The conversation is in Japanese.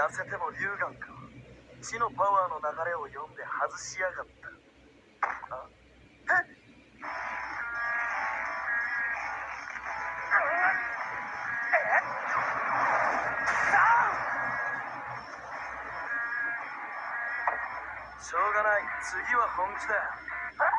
痩せても龍眼か。地のパワーの流れを読んで外しやがった。あえしょうがない。次は本気だ。